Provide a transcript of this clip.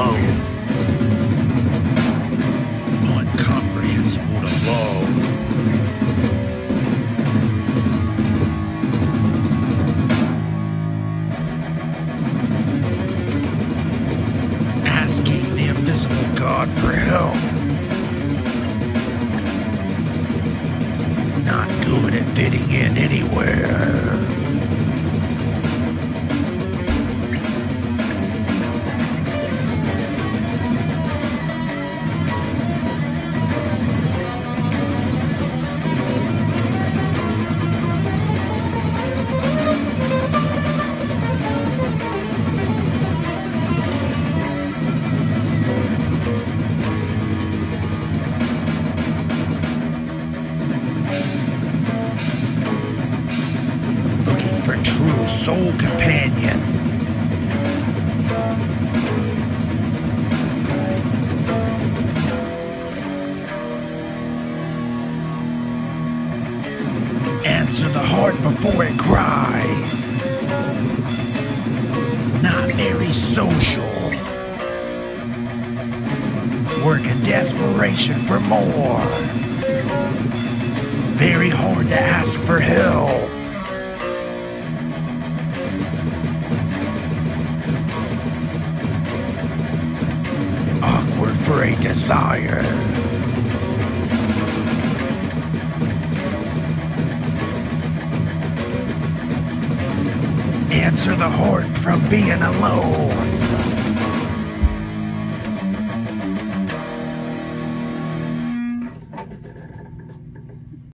alone. Incomprehensible to love. Asking the invisible God for help. Not good at fitting in anywhere. For true soul companion. Answer the heart before it cries. Not very social. Work in desperation for more. Very hard to ask for help. Awkward for a desire. Answer the heart from being alone.